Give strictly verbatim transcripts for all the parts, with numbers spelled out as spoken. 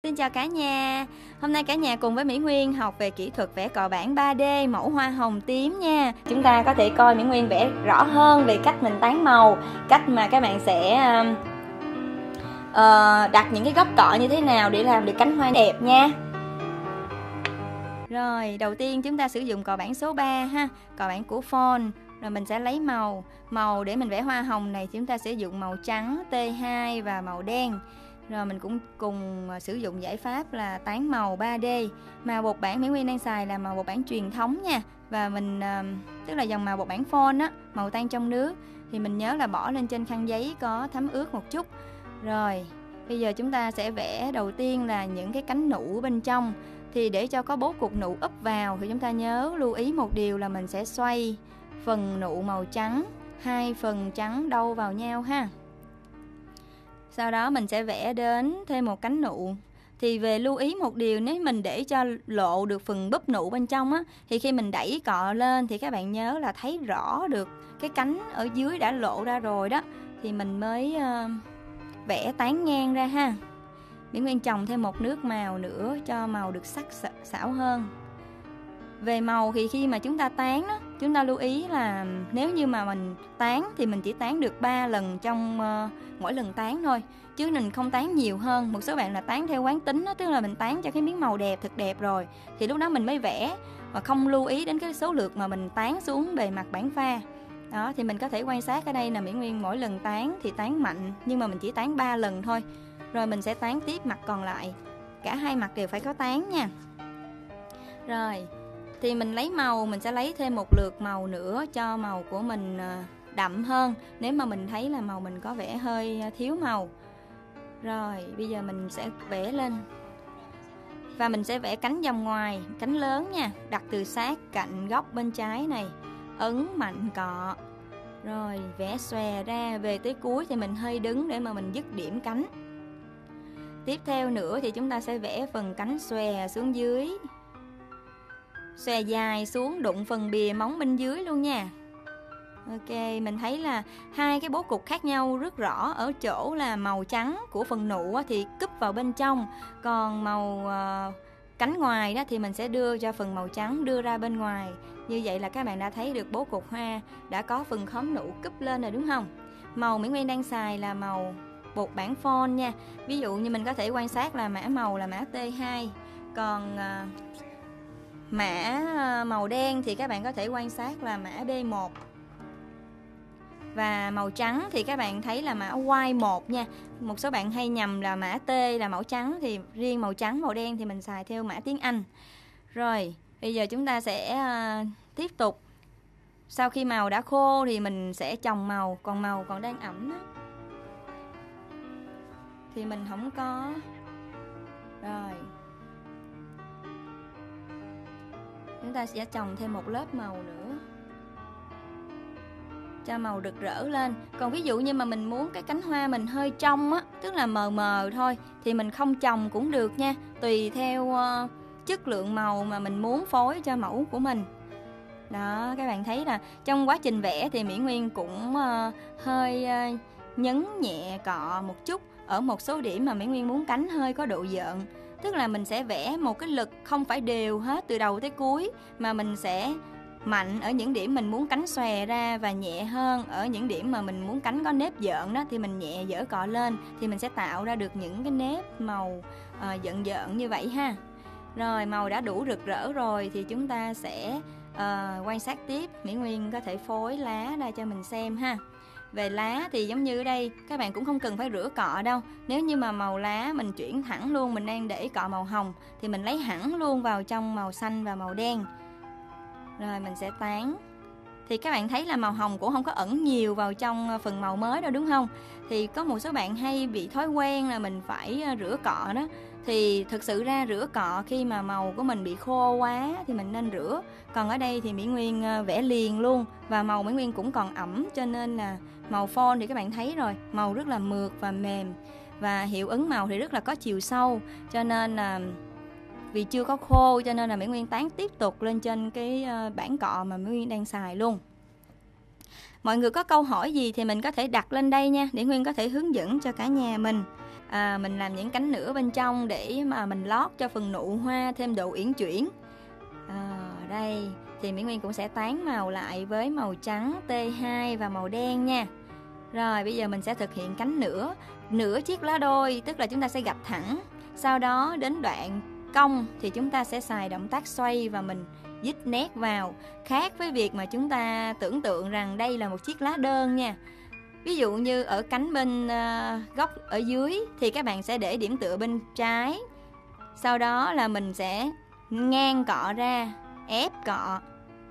Xin chào cả nhà. Hôm nay cả nhà cùng với Mỹ Nguyên học về kỹ thuật vẽ cọ bản ba D mẫu hoa hồng tím nha. Chúng ta có thể coi Mỹ Nguyên vẽ rõ hơn về cách mình tán màu, cách mà các bạn sẽ uh, đặt những cái góc cọ như thế nào để làm được cánh hoa đẹp nha. Rồi, đầu tiên chúng ta sử dụng cọ bản số ba ha, cọ bản của Phone. Rồi mình sẽ lấy màu. Màu để mình vẽ hoa hồng này chúng ta sẽ dùng màu trắng T hai và màu đen. Rồi mình cũng cùng sử dụng giải pháp là tán màu ba D. Màu bột bản Mỹ Nguyên đang xài là màu bột bản truyền thống nha. Và mình, tức là dòng màu bột bản Phone á, màu tan trong nước. Thì mình nhớ là bỏ lên trên khăn giấy có thấm ướt một chút. Rồi, bây giờ chúng ta sẽ vẽ đầu tiên là những cái cánh nụ bên trong. Thì để cho có bố cục nụ úp vào thì chúng ta nhớ lưu ý một điều là mình sẽ xoay phần nụ màu trắng, hai phần trắng đâu vào nhau ha. Sau đó mình sẽ vẽ đến thêm một cánh nụ. Thì về lưu ý một điều, nếu mình để cho lộ được phần búp nụ bên trong á, thì khi mình đẩy cọ lên thì các bạn nhớ là thấy rõ được cái cánh ở dưới đã lộ ra rồi đó. Thì mình mới uh, vẽ tán ngang ra ha. Mỹ Nguyên trồng thêm một nước màu nữa cho màu được sắc sảo hơn. Về màu thì khi mà chúng ta tán đó, chúng ta lưu ý là nếu như mà mình tán thì mình chỉ tán được ba lần trong uh, mỗi lần tán thôi, chứ mình không tán nhiều hơn. Một số bạn là tán theo quán tính đó, tức là mình tán cho cái miếng màu đẹp thật đẹp rồi thì lúc đó mình mới vẽ, và không lưu ý đến cái số lượt mà mình tán xuống bề mặt bản pha. Đó thì mình có thể quan sát ở đây là Mỹ Nguyên mỗi lần tán thì tán mạnh, nhưng mà mình chỉ tán ba lần thôi. Rồi mình sẽ tán tiếp mặt còn lại, cả hai mặt đều phải có tán nha. Rồi thì mình lấy màu, mình sẽ lấy thêm một lượt màu nữa cho màu của mình đậm hơn, nếu mà mình thấy là màu mình có vẻ hơi thiếu màu. Rồi bây giờ mình sẽ vẽ lên. Và mình sẽ vẽ cánh vòng ngoài, cánh lớn nha, đặt từ sát cạnh góc bên trái này, ấn mạnh cọ. Rồi vẽ xòe ra, về tới cuối thì mình hơi đứng để mà mình dứt điểm cánh. Tiếp theo nữa thì chúng ta sẽ vẽ phần cánh xòe xuống dưới, xòe dài xuống đụng phần bìa móng bên dưới luôn nha. Ok, mình thấy là hai cái bố cục khác nhau rất rõ ở chỗ là màu trắng của phần nụ thì cúp vào bên trong, còn màu uh, cánh ngoài đó thì mình sẽ đưa cho phần màu trắng đưa ra bên ngoài. Như vậy là các bạn đã thấy được bố cục hoa đã có phần khóm nụ cúp lên rồi đúng không? Màu Mỹ Nguyên đang xài là màu bột bản Phone nha. Ví dụ như mình có thể quan sát là mã màu là mã T hai, còn uh, mã màu đen thì các bạn có thể quan sát là mã B một. Và màu trắng thì các bạn thấy là mã Y một nha. Một số bạn hay nhầm là mã T là màu trắng, thì riêng màu trắng, màu đen thì mình xài theo mã tiếng Anh. Rồi, bây giờ chúng ta sẽ uh, tiếp tục. Sau khi màu đã khô thì mình sẽ chồng màu, còn màu còn đang ẩm đó thì mình không có. Rồi chúng ta sẽ chồng thêm một lớp màu nữa cho màu rực rỡ lên. Còn ví dụ như mà mình muốn cái cánh hoa mình hơi trong á, tức là mờ mờ thôi, thì mình không chồng cũng được nha, tùy theo uh, chất lượng màu mà mình muốn phối cho mẫu của mình. Đó, các bạn thấy là trong quá trình vẽ thì Mỹ Nguyên cũng uh, hơi uh, nhấn nhẹ cọ một chút ở một số điểm mà Mỹ Nguyên muốn cánh hơi có độ dợn. Tức là mình sẽ vẽ một cái lực không phải đều hết từ đầu tới cuối, mà mình sẽ mạnh ở những điểm mình muốn cánh xòe ra và nhẹ hơn ở những điểm mà mình muốn cánh có nếp dợn đó, thì mình nhẹ dở cọ lên thì mình sẽ tạo ra được những cái nếp màu uh, dợn dợn như vậy ha. Rồi màu đã đủ rực rỡ rồi thì chúng ta sẽ uh, quan sát tiếp. Mỹ Nguyên có thể phối lá ra cho mình xem ha. Về lá thì giống như ở đây các bạn cũng không cần phải rửa cọ đâu. Nếu như mà màu lá mình chuyển thẳng luôn, mình đang để cọ màu hồng thì mình lấy hẳn luôn vào trong màu xanh và màu đen. Rồi mình sẽ tán. Thì các bạn thấy là màu hồng cũng không có ẩn nhiều vào trong phần màu mới đâu đúng không? Thì có một số bạn hay bị thói quen là mình phải rửa cọ đó. Thì thực sự ra rửa cọ khi mà màu của mình bị khô quá thì mình nên rửa. Còn ở đây thì Mỹ Nguyên vẽ liền luôn, và màu Mỹ Nguyên cũng còn ẩm, cho nên là màu Phone thì các bạn thấy rồi, màu rất là mượt và mềm, và hiệu ứng màu thì rất là có chiều sâu. Cho nên là vì chưa có khô cho nên là Mỹ Nguyên tán tiếp tục lên trên cái bảng cọ mà Mỹ Nguyên đang xài luôn. Mọi người có câu hỏi gì thì mình có thể đặt lên đây nha, để Nguyên có thể hướng dẫn cho cả nhà mình. à, mình làm những cánh nửa bên trong để mà mình lót cho phần nụ hoa thêm độ uyển chuyển. À, đây thì Mỹ Nguyên cũng sẽ tán màu lại với màu trắng T hai và màu đen nha. Rồi bây giờ mình sẽ thực hiện cánh nửa nửa chiếc lá đôi, tức là chúng ta sẽ gập thẳng, sau đó đến đoạn cong thì chúng ta sẽ xài động tác xoay và mình dít nét vào, khác với việc mà chúng ta tưởng tượng rằng đây là một chiếc lá đơn nha. Ví dụ như ở cánh bên uh, góc ở dưới thì các bạn sẽ để điểm tựa bên trái, sau đó là mình sẽ ngang cọ ra, ép cọ,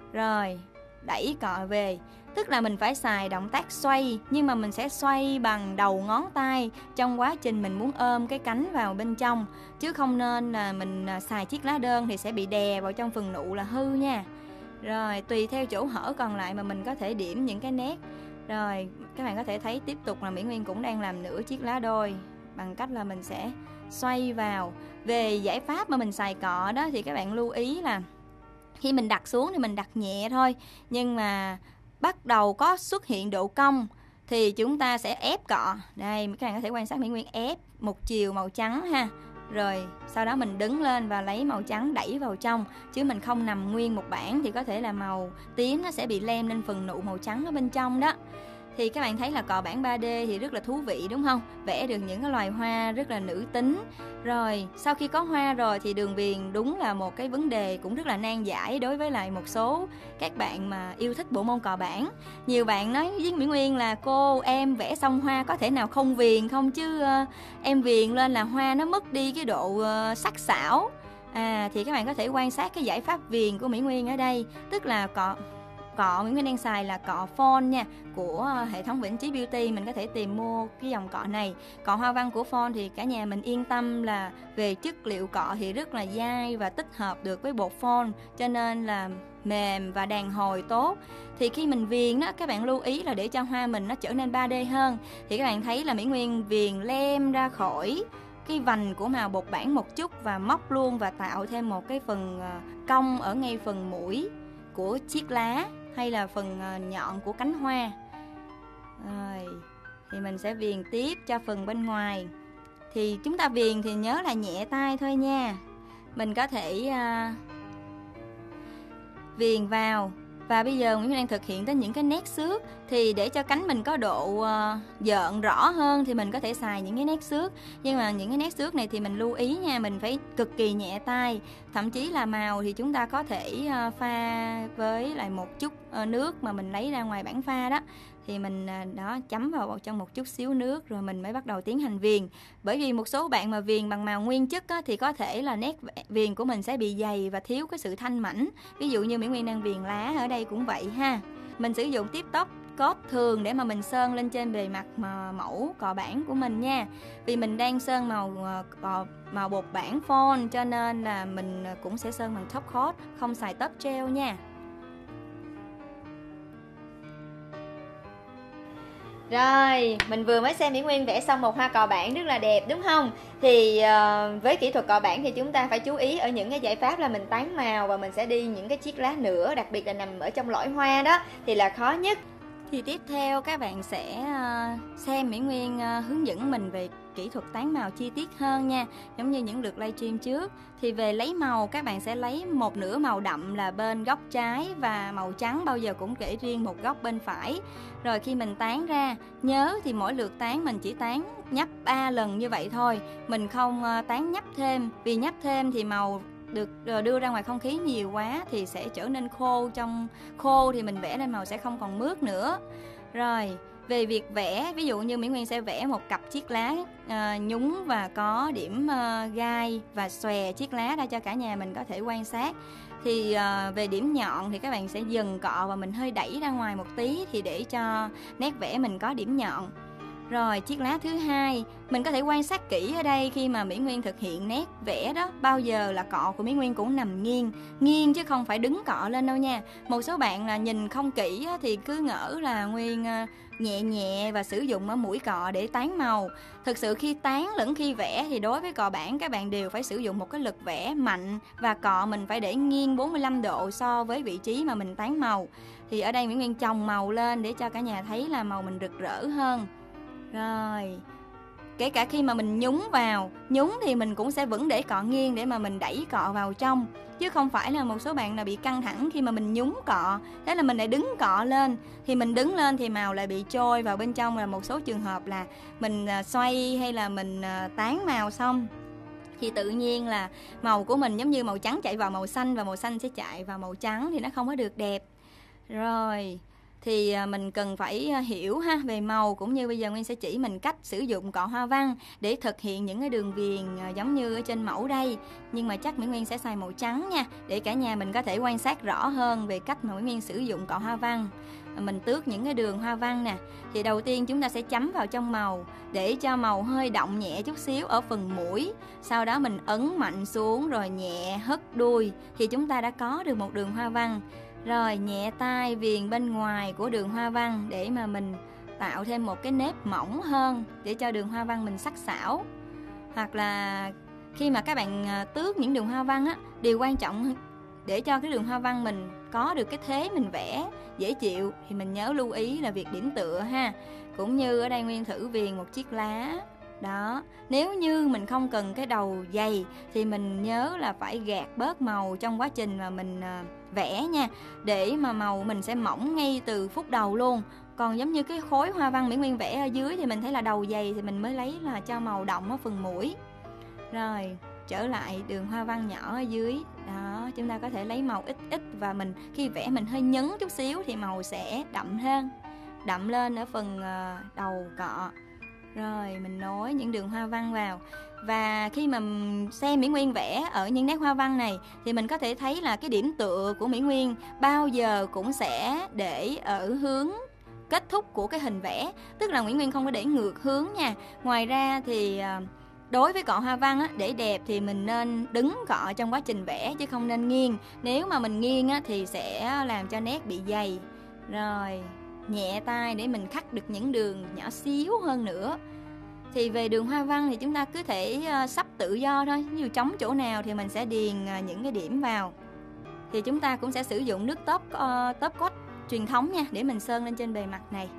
rồi đẩy cọ về. Tức là mình phải xài động tác xoay, nhưng mà mình sẽ xoay bằng đầu ngón tay trong quá trình mình muốn ôm cái cánh vào bên trong, chứ không nên là mình xài chiếc lá đơn thì sẽ bị đè vào trong phần nụ là hư nha. Rồi tùy theo chỗ hở còn lại mà mình có thể điểm những cái nét. Rồi các bạn có thể thấy tiếp tục là Mỹ Nguyên cũng đang làm nửa chiếc lá đôi bằng cách là mình sẽ xoay vào. Về giải pháp mà mình xài cọ đó thì các bạn lưu ý là khi mình đặt xuống thì mình đặt nhẹ thôi, nhưng mà bắt đầu có xuất hiện độ cong thì chúng ta sẽ ép cọ. Đây các bạn có thể quan sát Mỹ Nguyên ép một chiều màu trắng ha, rồi sau đó mình đứng lên và lấy màu trắng đẩy vào trong, chứ mình không nằm nguyên một bảng thì có thể là màu tím nó sẽ bị lem lên phần nụ màu trắng ở bên trong đó. Thì các bạn thấy là cọ bản ba D thì rất là thú vị đúng không? Vẽ được những cái loài hoa rất là nữ tính. Rồi sau khi có hoa rồi thì đường viền đúng là một cái vấn đề cũng rất là nan giải đối với lại một số các bạn mà yêu thích bộ môn cọ bản. Nhiều bạn nói với Mỹ Nguyên là cô em vẽ xong hoa có thể nào không viền không, chứ uh, em viền lên là hoa nó mất đi cái độ uh, sắc sảo. À thì các bạn có thể quan sát cái giải pháp viền của Mỹ Nguyên ở đây, tức là cọ Cọ Mỹ Nguyên đang xài là cọ Phone nha, của hệ thống Vĩnh Chí Beauty. Mình có thể tìm mua cái dòng cọ này. Cọ hoa văn của Phone thì cả nhà mình yên tâm là về chất liệu cọ thì rất là dai và tích hợp được với bột Phone, cho nên là mềm và đàn hồi tốt. Thì khi mình viền đó, các bạn lưu ý là để cho hoa mình nó trở nên ba D hơn. Thì các bạn thấy là Mỹ Nguyên viền lem ra khỏi cái vành của màu bột bản một chút và móc luôn và tạo thêm một cái phần cong ở ngay phần mũi của chiếc lá hay là phần nhọn của cánh hoa. Rồi thì mình sẽ viền tiếp cho phần bên ngoài. Thì chúng ta viền thì nhớ là nhẹ tay thôi nha. Mình có thể uh, viền vào. Và bây giờ Nguyễn đang thực hiện tới những cái nét xước. Thì để cho cánh mình có độ uh, dợn rõ hơn thì mình có thể xài những cái nét xước. Nhưng mà những cái nét xước này thì mình lưu ý nha, mình phải cực kỳ nhẹ tay. Thậm chí là màu thì chúng ta có thể uh, pha với lại một chút uh, nước mà mình lấy ra ngoài bảng pha đó. Thì mình uh, đó chấm vào trong một chút xíu nước rồi mình mới bắt đầu tiến hành viền. Bởi vì một số bạn mà viền bằng màu nguyên chất á, thì có thể là nét viền của mình sẽ bị dày và thiếu cái sự thanh mảnh. Ví dụ như Mỹ Nguyên đang viền lá ở đây cũng vậy ha. Mình sử dụng tiếp top coat thường để mà mình sơn lên trên bề mặt mà mẫu cọ bản của mình nha. Vì mình đang sơn màu cọ, màu bột bản Phone cho nên là mình cũng sẽ sơn bằng top coat, không xài top gel nha. Rồi, mình vừa mới xem Mỹ Nguyên vẽ xong một hoa cọ bản rất là đẹp đúng không? Thì uh, với kỹ thuật cọ bản thì chúng ta phải chú ý ở những cái giải pháp là mình tán màu và mình sẽ đi những cái chiếc lá nữa, đặc biệt là nằm ở trong lõi hoa đó thì là khó nhất. Thì tiếp theo các bạn sẽ uh, xem Mỹ Nguyên uh, hướng dẫn mình về kỹ thuật tán màu chi tiết hơn nha. Giống như những lượt livestream trước. Thì về lấy màu các bạn sẽ lấy một nửa màu đậm là bên góc trái và màu trắng bao giờ cũng để riêng một góc bên phải. Rồi khi mình tán ra, nhớ thì mỗi lượt tán mình chỉ tán nhấp ba lần như vậy thôi. Mình không uh, tán nhấp thêm, vì nhấp thêm thì màu được đưa ra ngoài không khí nhiều quá thì sẽ trở nên khô, trong khô thì mình vẽ lên màu sẽ không còn mướt nữa. Rồi về việc vẽ, ví dụ như Mỹ Nguyên sẽ vẽ một cặp chiếc lá uh, nhúng và có điểm uh, gai và xòe chiếc lá ra cho cả nhà mình có thể quan sát. Thì uh, về điểm nhọn thì các bạn sẽ dừng cọ và mình hơi đẩy ra ngoài một tí thì để cho nét vẽ mình có điểm nhọn. Rồi chiếc lá thứ hai, mình có thể quan sát kỹ ở đây khi mà Mỹ Nguyên thực hiện nét vẽ đó, bao giờ là cọ của Mỹ Nguyên cũng nằm nghiêng, nghiêng chứ không phải đứng cọ lên đâu nha. Một số bạn là nhìn không kỹ thì cứ ngỡ là Nguyên nhẹ nhẹ và sử dụng ở mũi cọ để tán màu. Thực sự khi tán lẫn khi vẽ thì đối với cọ bản các bạn đều phải sử dụng một cái lực vẽ mạnh và cọ mình phải để nghiêng bốn mươi lăm độ so với vị trí mà mình tán màu. Thì ở đây Mỹ Nguyên chồng màu lên để cho cả nhà thấy là màu mình rực rỡ hơn. Rồi, kể cả khi mà mình nhúng vào, nhúng thì mình cũng sẽ vẫn để cọ nghiêng để mà mình đẩy cọ vào trong, chứ không phải là một số bạn là bị căng thẳng khi mà mình nhúng cọ, thế là mình lại đứng cọ lên, thì mình đứng lên thì màu lại bị trôi vào bên trong, là một số trường hợp là mình xoay hay là mình tán màu xong thì tự nhiên là màu của mình giống như màu trắng chạy vào màu xanh và màu xanh sẽ chạy vào màu trắng thì nó không có được đẹp. Rồi thì mình cần phải hiểu ha về màu, cũng như bây giờ Nguyên sẽ chỉ mình cách sử dụng cọ hoa văn để thực hiện những cái đường viền giống như ở trên mẫu đây. Nhưng mà chắc Mỹ Nguyên sẽ xài màu trắng nha, để cả nhà mình có thể quan sát rõ hơn về cách mà Mỹ Nguyên sử dụng cọ hoa văn. Mình tước những cái đường hoa văn nè, thì đầu tiên chúng ta sẽ chấm vào trong màu để cho màu hơi động nhẹ chút xíu ở phần mũi, sau đó mình ấn mạnh xuống rồi nhẹ hất đuôi thì chúng ta đã có được một đường hoa văn. Rồi nhẹ tay viền bên ngoài của đường hoa văn để mà mình tạo thêm một cái nếp mỏng hơn để cho đường hoa văn mình sắc sảo. Hoặc là khi mà các bạn tước những đường hoa văn á, điều quan trọng để cho cái đường hoa văn mình có được cái thế mình vẽ dễ chịu thì mình nhớ lưu ý là việc điểm tựa ha. Cũng như ở đây Nguyên thử viền một chiếc lá. Đó, nếu như mình không cần cái đầu dày thì mình nhớ là phải gạt bớt màu trong quá trình mà mình vẽ nha, để mà màu mình sẽ mỏng ngay từ phút đầu luôn. Còn giống như cái khối hoa văn Mỹ Nguyên vẽ ở dưới thì mình thấy là đầu dày thì mình mới lấy là cho màu động ở phần mũi. Rồi trở lại đường hoa văn nhỏ ở dưới. Đó, chúng ta có thể lấy màu ít ít và mình khi vẽ mình hơi nhấn chút xíu thì màu sẽ đậm hơn, đậm lên ở phần đầu cọ. Rồi mình nối những đường hoa văn vào. Và khi mà xem Mỹ Nguyên vẽ ở những nét hoa văn này thì mình có thể thấy là cái điểm tựa của Mỹ Nguyên bao giờ cũng sẽ để ở hướng kết thúc của cái hình vẽ. Tức là Mỹ Nguyên không có để ngược hướng nha. Ngoài ra thì đối với cọ hoa văn á, để đẹp thì mình nên đứng cọ trong quá trình vẽ chứ không nên nghiêng. Nếu mà mình nghiêng á, thì sẽ làm cho nét bị dày. Rồi nhẹ tay để mình khắc được những đường nhỏ xíu hơn nữa. Thì về đường hoa văn thì chúng ta cứ thể uh, sắp tự do thôi. Ví dụ trống chỗ nào thì mình sẽ điền uh, những cái điểm vào. Thì chúng ta cũng sẽ sử dụng nước top, uh, top coat truyền thống nha, để mình sơn lên trên bề mặt này.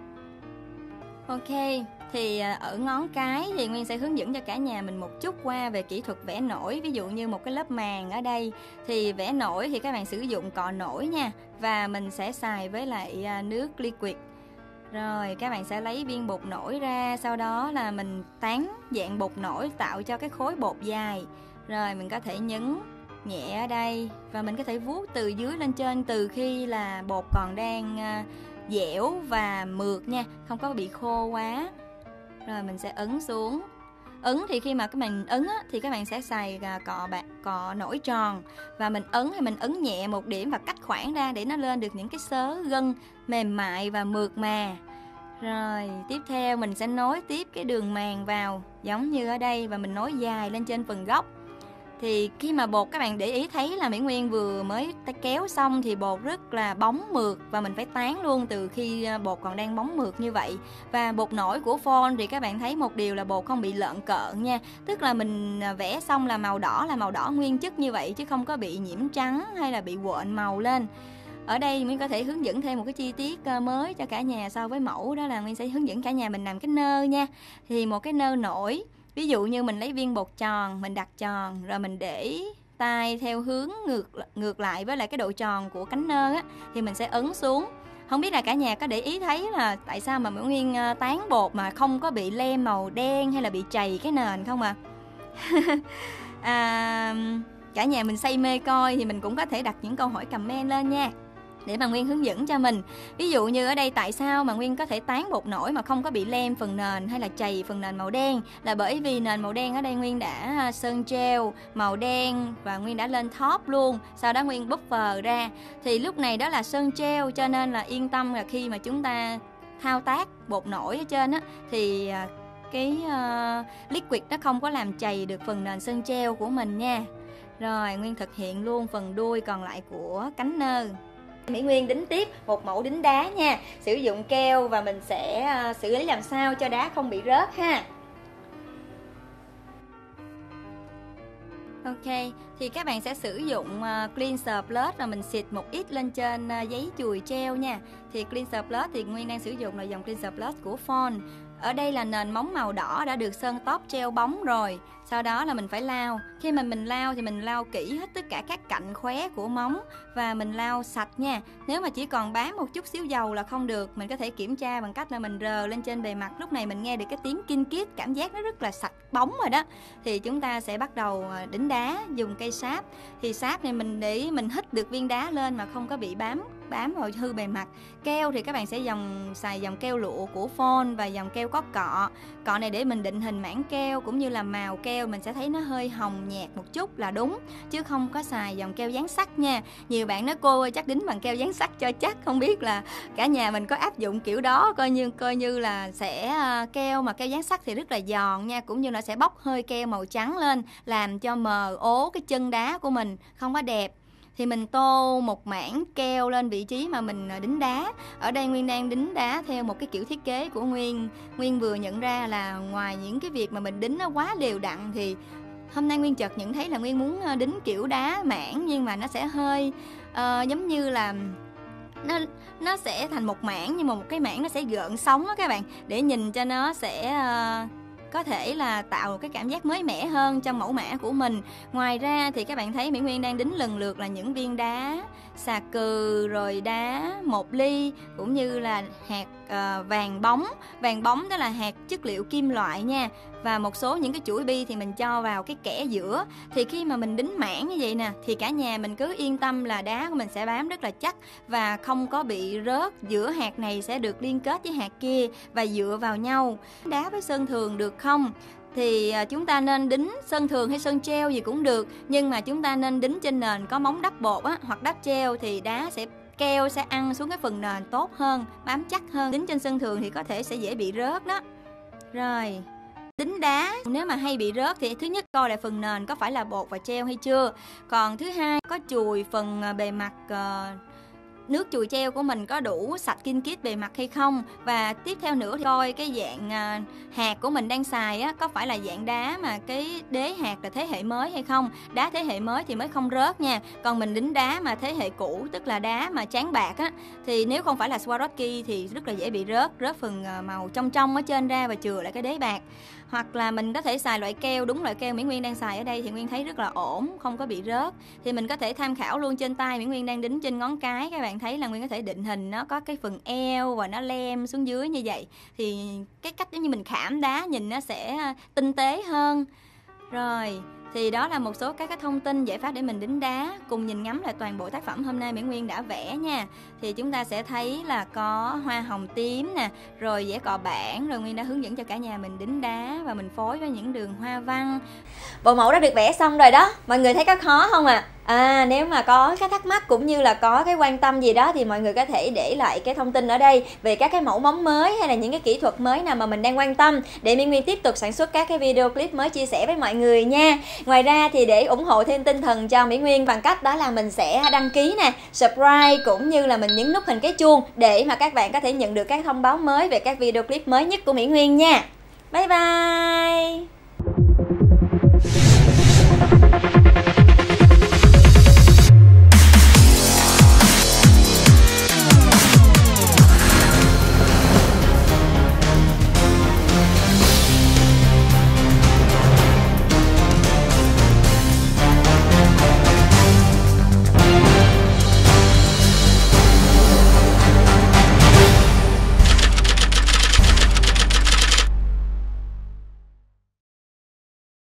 Ok, thì uh, ở ngón cái thì Nguyên sẽ hướng dẫn cho cả nhà mình một chút qua về kỹ thuật vẽ nổi. Ví dụ như một cái lớp màng ở đây thì vẽ nổi thì các bạn sử dụng cọ nổi nha. Và mình sẽ xài với lại uh, nước liquid. Rồi các bạn sẽ lấy viên bột nổi ra, sau đó là mình tán dạng bột nổi tạo cho cái khối bột dài. Rồi mình có thể nhấn nhẹ ở đây và mình có thể vuốt từ dưới lên trên từ khi là bột còn đang uh, dẻo và mượt nha, không có bị khô quá. Rồi mình sẽ ấn xuống. Ấn thì khi mà các bạn ấn á, thì các bạn sẽ xài cọ bạc, cọ nổi tròn. Và mình ấn thì mình ấn nhẹ một điểm và cách khoảng ra để nó lên được những cái xớ gân mềm mại và mượt mà. Rồi tiếp theo mình sẽ nối tiếp cái đường màng vào giống như ở đây và mình nối dài lên trên phần gốc. Thì khi mà bột các bạn để ý thấy là Mỹ Nguyên vừa mới kéo xong thì bột rất là bóng mượt và mình phải tán luôn từ khi bột còn đang bóng mượt như vậy. Và bột nổi của Phone thì các bạn thấy một điều là bột không bị lợn cợn nha. Tức là mình vẽ xong là màu đỏ là màu đỏ nguyên chất như vậy chứ không có bị nhiễm trắng hay là bị quện màu lên. Ở đây Nguyên có thể hướng dẫn thêm một cái chi tiết mới cho cả nhà so với mẫu, đó là Nguyên sẽ hướng dẫn cả nhà mình làm cái nơ nha. Thì một cái nơ nổi, ví dụ như mình lấy viên bột tròn, mình đặt tròn rồi mình để tay theo hướng ngược ngược lại với lại cái độ tròn của cánh nơ á, thì mình sẽ ấn xuống. Không biết là cả nhà có để ý thấy là tại sao mà Mỹ Nguyên tán bột mà không có bị lem màu đen hay là bị trầy cái nền không à? à cả nhà mình say mê coi thì mình cũng có thể đặt những câu hỏi comment lên nha, để mà Nguyên hướng dẫn cho mình. Ví dụ như ở đây tại sao mà Nguyên có thể tán bột nổi mà không có bị lem phần nền hay là chày phần nền màu đen, là bởi vì nền màu đen ở đây Nguyên đã sơn gel màu đen và Nguyên đã lên top luôn, sau đó Nguyên buffer ra. Thì lúc này đó là sơn gel cho nên là yên tâm là khi mà chúng ta thao tác bột nổi ở trên á thì cái uh, liquid nó không có làm chày được phần nền sơn gel của mình nha. Rồi Nguyên thực hiện luôn phần đuôi còn lại của cánh nơ. Mỹ Nguyên đính tiếp một mẫu đính đá nha. Sử dụng keo và mình sẽ uh, xử lý làm sao cho đá không bị rớt ha. Ok, thì các bạn sẽ sử dụng uh, cleanser plus và mình xịt một ít lên trên uh, giấy chùi treo nha. Thì cleanser plus thì Nguyên đang sử dụng là dòng cleanser plus của Phone. Ở đây là nền móng màu đỏ đã được sơn tóp treo bóng rồi. Sau đó là mình phải lau. Khi mà mình lau thì mình lau kỹ hết tất cả các cạnh khóe của móng và mình lau sạch nha. Nếu mà chỉ còn bám một chút xíu dầu là không được. Mình có thể kiểm tra bằng cách là mình rờ lên trên bề mặt. Lúc này mình nghe được cái tiếng kin kít, cảm giác nó rất là sạch bóng rồi đó. Thì chúng ta sẽ bắt đầu đính đá dùng cây sáp. Thì sáp này mình để mình hít được viên đá lên mà không có bị bám bám vào hư bề mặt. Keo thì các bạn sẽ dòng xài dòng keo lụa của Phone và dòng keo có cọ. Cọ này để mình định hình mảng keo cũng như là màu keo, mình sẽ thấy nó hơi hồng nhạt một chút là đúng, chứ không có xài dòng keo dán sắt nha. Nhiều bạn nói cô ơi chắc đính bằng keo dán sắt cho chắc, không biết là cả nhà mình có áp dụng kiểu đó, coi như coi như là sẽ uh, keo mà keo dán sắt thì rất là giòn nha, cũng như nó sẽ bốc hơi keo màu trắng lên làm cho mờ ố cái chân đá của mình, không có đẹp. Thì mình tô một mảng keo lên vị trí mà mình đính đá. Ở đây Nguyên đang đính đá theo một cái kiểu thiết kế của Nguyên. Nguyên vừa nhận ra là ngoài những cái việc mà mình đính nó quá đều đặn thì hôm nay Nguyên chợt nhận thấy là Nguyên muốn đính kiểu đá mảng, nhưng mà nó sẽ hơi uh, giống như là nó nó sẽ thành một mảng, nhưng mà một cái mảng nó sẽ gợn sóng đó các bạn, để nhìn cho nó sẽ uh, có thể là tạo một cái cảm giác mới mẻ hơn trong mẫu mã của mình. Ngoài ra thì các bạn thấy Mỹ Nguyên đang đính lần lượt là những viên đá xà cừ, rồi đá một ly, cũng như là hạt uh, vàng bóng. Vàng bóng đó là hạt chất liệu kim loại nha. Và một số những cái chuỗi bi thì mình cho vào cái kẽ giữa. Thì khi mà mình đính mảng như vậy nè, thì cả nhà mình cứ yên tâm là đá của mình sẽ bám rất là chắc và không có bị rớt. Giữa hạt này sẽ được liên kết với hạt kia và dựa vào nhau. Đá với sơn thường được không? Thì chúng ta nên đính sơn thường hay sơn treo gì cũng được, nhưng mà chúng ta nên đính trên nền có móng đắp bột á, hoặc đắp treo thì đá sẽ keo sẽ ăn xuống cái phần nền tốt hơn, bám chắc hơn. Đính trên sơn thường thì có thể sẽ dễ bị rớt đó. Rồi, đính đá nếu mà hay bị rớt thì thứ nhất coi lại phần nền có phải là bột và treo hay chưa. Còn thứ hai có chùi phần bề mặt uh, nước chùi treo của mình có đủ sạch kin kít bề mặt hay không. Và tiếp theo nữa thì coi cái dạng à, hạt của mình đang xài á, có phải là dạng đá mà cái đế hạt là thế hệ mới hay không. Đá thế hệ mới thì mới không rớt nha. Còn mình đính đá mà thế hệ cũ, tức là đá mà tráng bạc á, thì nếu không phải là Swarovski thì rất là dễ bị rớt. Rớt phần màu trong trong ở trên ra và chừa lại cái đế bạc. Hoặc là mình có thể xài loại keo, đúng loại keo Mỹ Nguyên đang xài ở đây thì Nguyên thấy rất là ổn, không có bị rớt. Thì mình có thể tham khảo luôn trên tay Mỹ Nguyên đang đính trên ngón cái. Các bạn thấy là Nguyên có thể định hình nó có cái phần eo và nó lem xuống dưới như vậy. Thì cái cách giống như mình khảm đá nhìn nó sẽ tinh tế hơn. Rồi, thì đó là một số các cái thông tin giải pháp để mình đính đá. Cùng nhìn ngắm lại toàn bộ tác phẩm hôm nay Mỹ Nguyên đã vẽ nha. Thì chúng ta sẽ thấy là có hoa hồng tím nè, rồi vẽ cọ bản, rồi Nguyên đã hướng dẫn cho cả nhà mình đính đá và mình phối với những đường hoa văn. Bộ mẫu đã được vẽ xong rồi đó. Mọi người thấy có khó không ạ? À? À, nếu mà có cái thắc mắc cũng như là có cái quan tâm gì đó thì mọi người có thể để lại cái thông tin ở đây về các cái mẫu móng mới hay là những cái kỹ thuật mới nào mà mình đang quan tâm, để Mỹ Nguyên tiếp tục sản xuất các cái video clip mới chia sẻ với mọi người nha. Ngoài ra thì để ủng hộ thêm tinh thần cho Mỹ Nguyên bằng cách đó là mình sẽ đăng ký nè, subscribe cũng như là mình nhấn nút hình cái chuông để mà các bạn có thể nhận được các thông báo mới về các video clip mới nhất của Mỹ Nguyên nha. Bye bye.